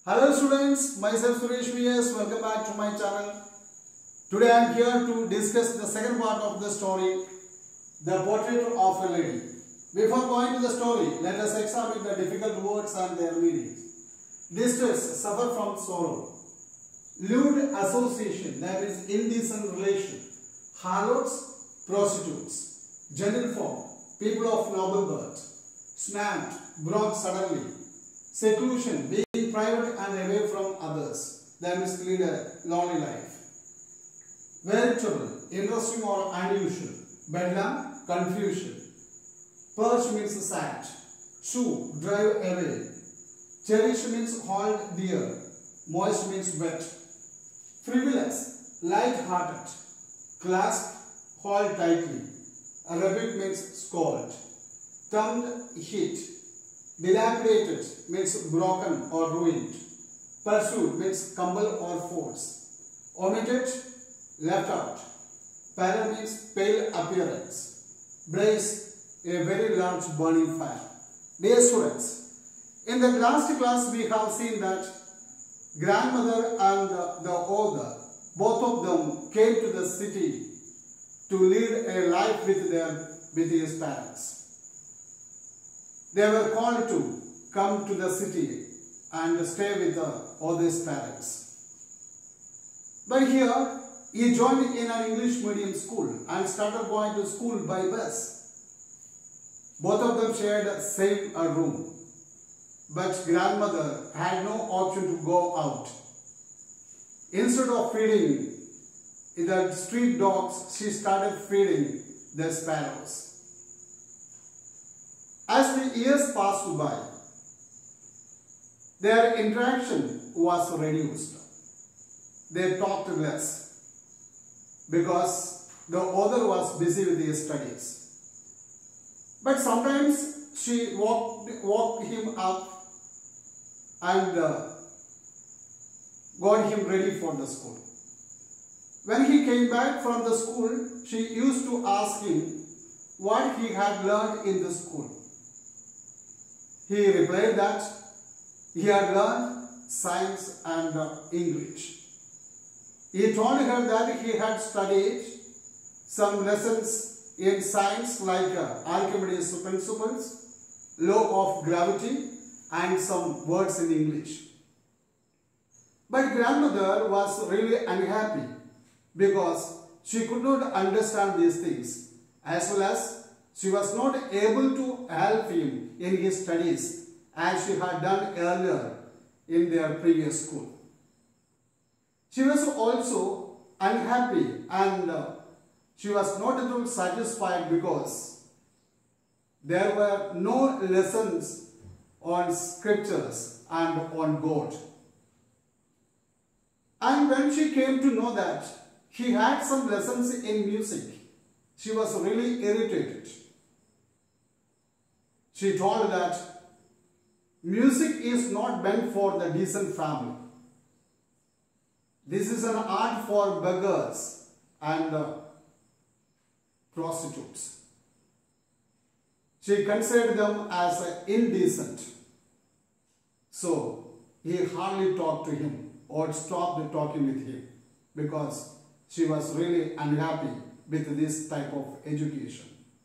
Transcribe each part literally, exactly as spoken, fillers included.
Hello students, myself Suresh V S. Welcome back to my channel. Today I am here to discuss the second part of the story, The Portrait of a Lady. Before going to the story, let us examine the difficult words and their meanings. Distress, suffer from sorrow. Lewd association, that is indecent relation. Harlots, prostitutes. Gentle form, people of noble birth. Snapped, broke suddenly. Seclusion, being private and away from others, that is to lead a lonely life. Veritable, interesting or unusual. Bedlam, confusion. Perch means sad. Shoo, drive away. Cherish means hold dear. Moist means wet. Frivolous, light-hearted. Clasp, hold tightly. A rebuke means scold. Thumbed, hit. Dilapidated means broken or ruined. Pursued means compel or force. Omitted, left out. Pallor means pale appearance. Blaze, a very large burning fire. Dear students, in the last class we have seen that grandmother and the author, both of them came to the city to lead a life with their with his parents. They were called to come to the city and stay with the author's parents. But here, he joined in an English medium school and started going to school by bus. Both of them shared the same room. But grandmother had no option to go out. Instead of feeding the street dogs, she started feeding the sparrows. As the years passed by, their interaction was reduced. They talked less because the author was busy with his studies. But sometimes she walked, walked him up and uh, got him ready for the school. When he came back from the school, she used to ask him what he had learned in the school. He replied that he had learned science and uh, English. He told her that he had studied some lessons in science like uh, Archimedes' principles, law of gravity, and some words in English. But grandmother was really unhappy because she could not understand these things, as well as she was not able to help him in his studies as she had done earlier in their previous school. She was also unhappy and uh, she was not at all satisfied because there were no lessons on scriptures and on God. And when she came to know that he had some lessons in music, she was really irritated. She told that music is not meant for the decent family. This is an art for beggars and uh, prostitutes. She considered them as uh, indecent. So he hardly talked to him or stopped talking with him because she was really unhappy with this type of education.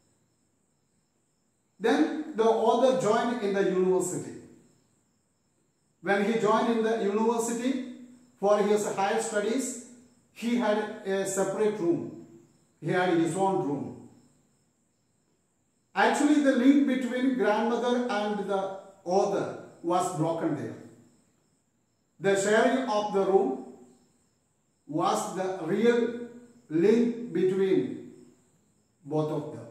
Then the author joined in the university. When he joined in the university for his higher studies, he had a separate room. He had his own room. Actually, the link between grandmother and the author was broken there. The sharing of the room was the real link between both of them.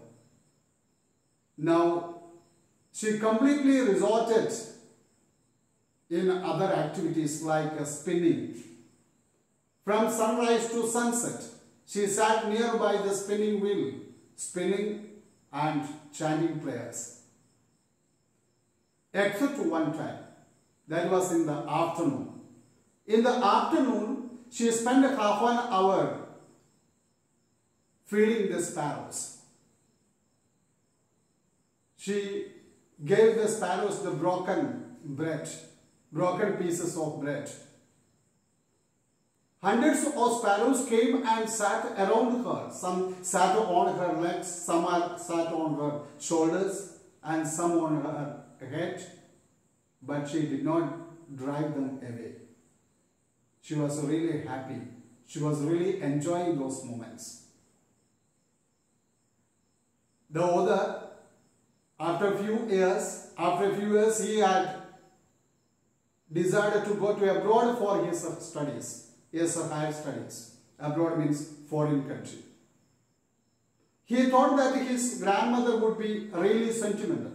Now, she completely resorted in other activities like uh, spinning. From sunrise to sunset, she sat nearby the spinning wheel, spinning and chanting prayers. Except one time, that was in the afternoon. In the afternoon, she spent half an hour feeding the sparrows. She gave the sparrows the broken bread broken pieces of bread. Hundreds of sparrows came and sat around her. Some sat on her legs, some sat on her shoulders, and some on her head. But she did not drive them away. She was really happy. She was really enjoying those moments. The author, after a few years, after a few years, he had decided to go to abroad for his studies. Yes, higher studies. Abroad means foreign country. He thought that his grandmother would be really sentimental.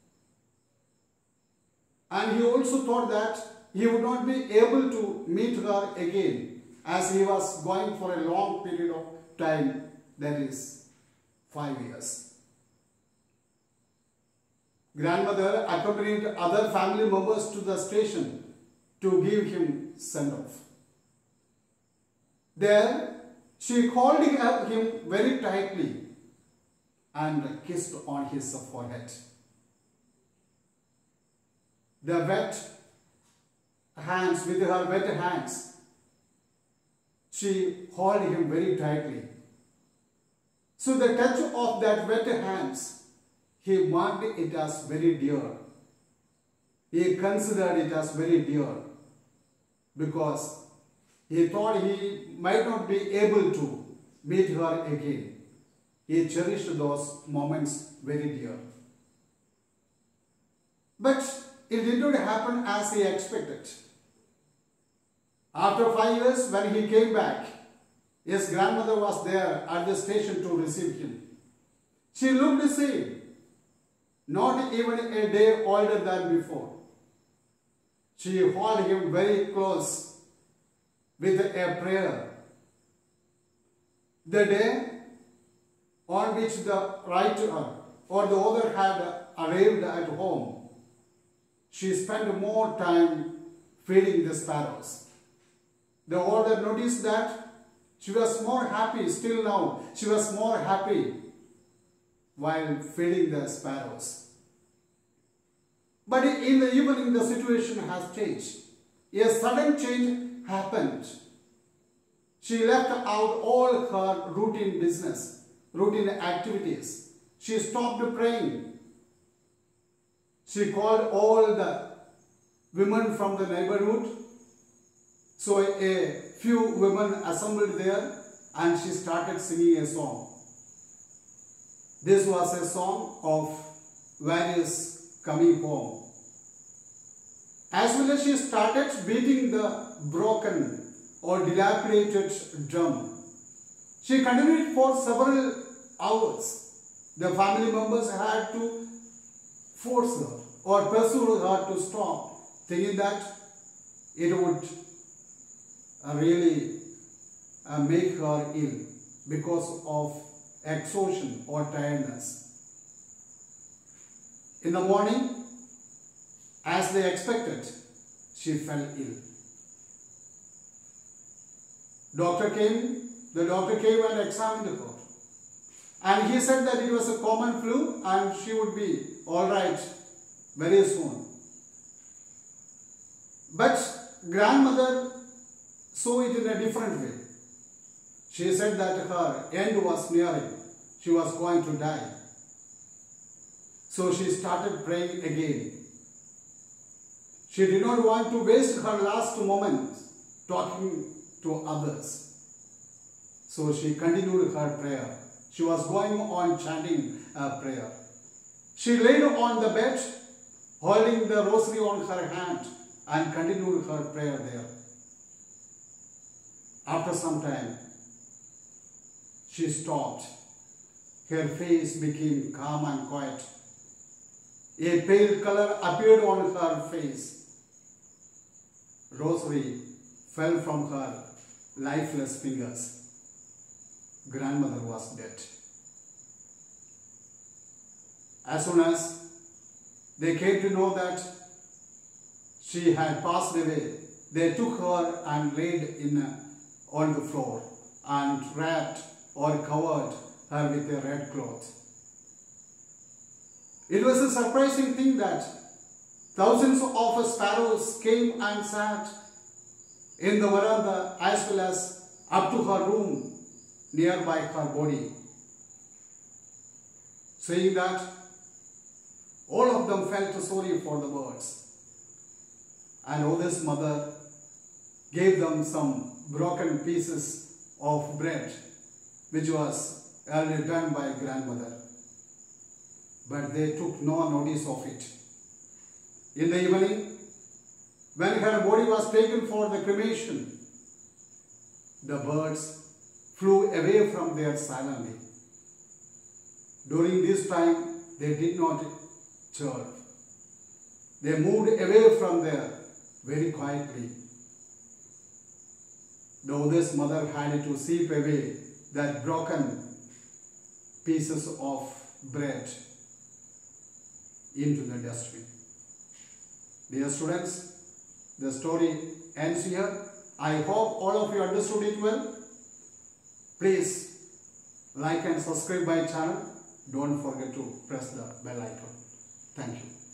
And he also thought that he would not be able to meet her again as he was going for a long period of time, that is five years. Grandmother accompanied other family members to the station to give him send-off. There, she called him very tightly and kissed on his forehead. The wet hands, with her wet hands, she held him very tightly. So the touch of that wet hands, he marked it as very dear. He considered it as very dear because he thought he might not be able to meet her again. He cherished those moments very dear. But it did not happen as he expected. After five years, when he came back, his grandmother was there at the station to receive him. She looked the same, not even a day older than before. She held him very close with a prayer. The day on which the writer or the author had arrived at home, she spent more time feeding the sparrows. The author noticed that she was more happy still now. She was more happy while feeding the sparrows. But in the evening, the situation has changed. A sudden change happened. She left out all her routine business, routine activities. She stopped praying. She called all the women from the neighborhood. So a few women assembled there and she started singing a song. This was a song of various coming home. As well as she started beating the broken or dilapidated drum. She continued for several hours. The family members had to force her or pursue her to stop, thinking that it would uh, really uh, make her ill because of exhaustion or tiredness. In the morning, as they expected, she fell ill. Doctor came, the doctor came and examined her. And he said that it was a common flu and she would be alright very soon. But grandmother saw it in a different way. She said that her end was nearing. She was going to die. So she started praying again. She did not want to waste her last moments talking to others. So she continued her prayer. She was going on chanting a prayer. She laid on the bed, holding the rosary on her hand, and continued her prayer there. After some time, she stopped. Her face became calm and quiet. A pale color appeared on her face. Rosary fell from her lifeless fingers. Grandmother was dead. As soon as they came to know that she had passed away, they took her and laid in a, on the floor and wrapped or covered her with a red cloth. It was a surprising thing that Thousands of sparrows came and sat in the veranda as well as up to her room nearby her body, saying that all of them felt sorry for the birds. And Odith's mother gave them some broken pieces of bread, which was earlier done by grandmother. But they took no notice of it. In the evening, when her body was taken for the cremation, the birds flew away from there silently. During this time, they did not chirp. They moved away from there very quietly. Though this mother had to sweep away that broken pieces of bread into the dustbin. Dear students, the story ends here. I hope all of you understood it well. Please like and subscribe my channel. Don't forget to press the bell icon. Thank you.